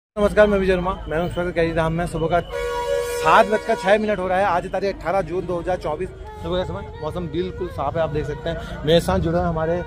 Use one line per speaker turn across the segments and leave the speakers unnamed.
नमस्कार, मैं विजय वर्मा। मैं हूं कैरी धाम में। सुबह का 7:06 हो रहा है। आज तारीख 18 जून 2024 सुबह का समय। मौसम बिल्कुल साफ है, आप देख सकते हैं। मेरे साथ जुड़े हैं हमारे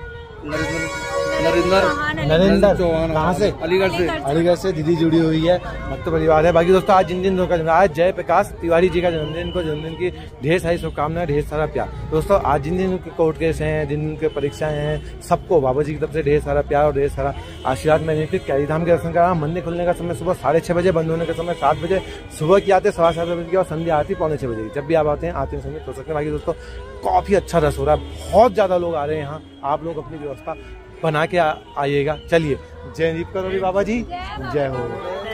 नरेंद्र चौहान। कहाँ से? अलीगढ़ से दीदी जुड़ी हुई है। भक्त परिवार है। बाकी दोस्तों, आज जिन का आज जय प्रकाश तिवारी जी का जन्मदिन, को जन्मदिन की ढेर सारी शुभकामनाएं, ढेर सारा प्यार। दोस्तों, आज जिन के कोर्ट केस हैं, जिन के परीक्षाएं हैं, सबको बाबा जी की तरफ से ढेर सारा प्यार और ढेर सारा आशीर्वाद। मैंने फिर कैरी धाम के दर्शन करा। मंदिर खुलने का समय सुबह 6:30 बजे, बंद होने का समय 7 बजे। सुबह की आते 7:15 बजे की और संध्या आती 5:45 बजे। जब भी आप आते हैं समय हो सकते हैं। बाकी दोस्तों, काफी अच्छा रस हो रहा है, बहुत ज्यादा लोग आ रहे हैं यहाँ। आप लोग अपनी व्यवस्था बना के आइएगा। चलिए, जय दीप करोड़ी बाबा जी, जय हो।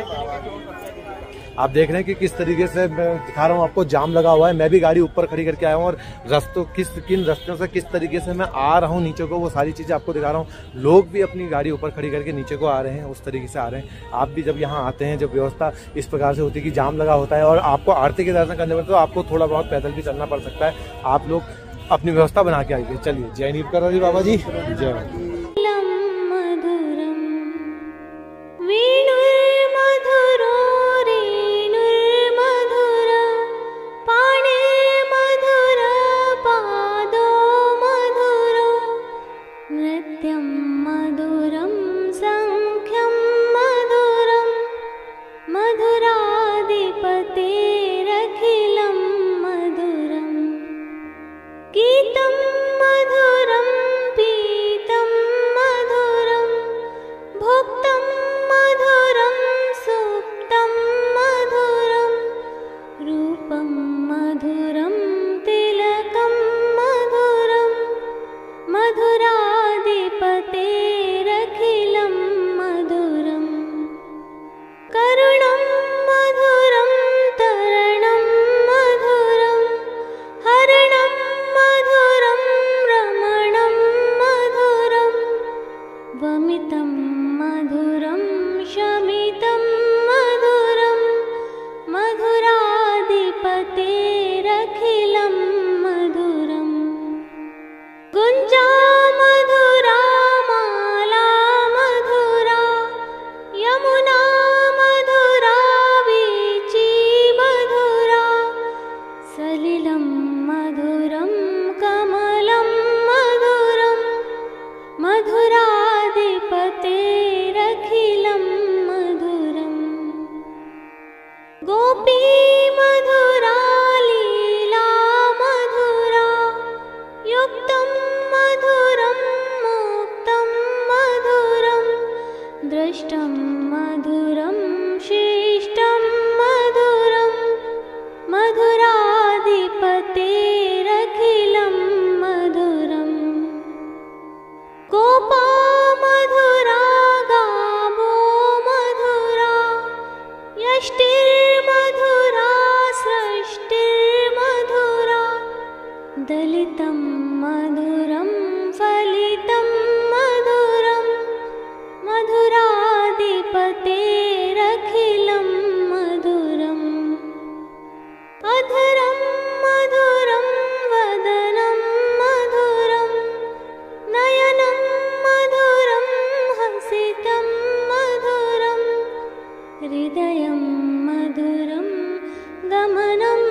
आप देख रहे हैं कि किस तरीके से मैं दिखा रहा हूँ आपको, जाम लगा हुआ है। मैं भी गाड़ी ऊपर खड़ी करके आया हूँ और किन रस्तों से किस तरीके से मैं आ रहा हूँ नीचे को, वो सारी चीज़ें आपको दिखा रहा हूँ। लोग भी अपनी गाड़ी ऊपर खड़ी करके नीचे को आ रहे हैं, उस तरीके से आ रहे हैं। आप भी जब यहाँ आते हैं, जब व्यवस्था इस प्रकार से होती है कि जाम लगा होता है और आपको आरती के दर्शन करने में, तो आपको थोड़ा बहुत पैदल भी चलना पड़ सकता है। आप लोग अपनी व्यवस्था बना के आइए। चलिए, जय दीप करोड़ी बाबा जी, जय।
दलितं मधुरं फलितं मधुरं मधुराधिपतेरखिलं मधुरम् अधरं मधुरं वदनं मधुरं नयनं मधुरं हसितं मधुरं हृदयं मधुरं गमनं